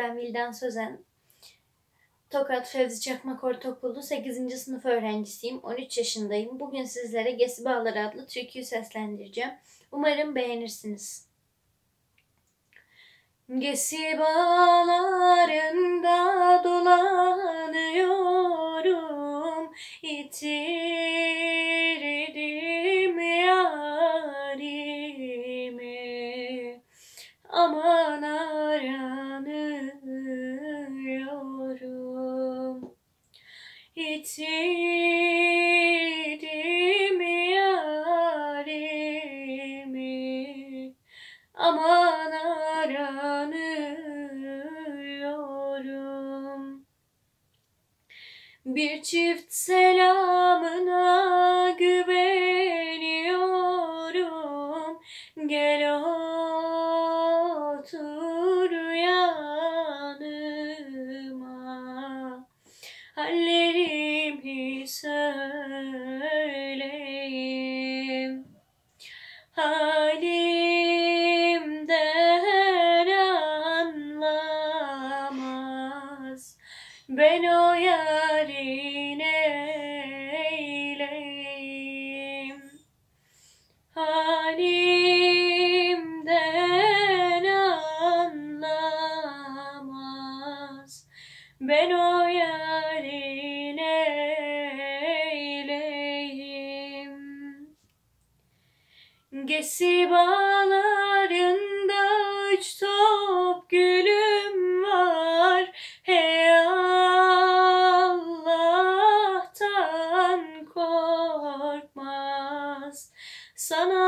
ben Vildan Sözen. Tokat Fevzi Çakmak Ortaokulu 8. sınıf öğrencisiyim. 13 yaşındayım. Bugün sizlere Gesi Bağları adlı türküyü seslendireceğim. Umarım beğenirsiniz. Gesi bağlarında dolanıyorum, yitirdim yarimi, aman aranıyorum. Yitirdim yarimi, aman aranıyorum. Bir çift selamına güveniyorum, gel otur yanıma, hallerimi söyleyeyim. Halimden anlamaz, ben o yarın eyleyim. Halimden anlamaz, ben o yarın eyleyim. Gesi bağlarında 3 top gülüm var, hey Allah'tan korkmaz, sana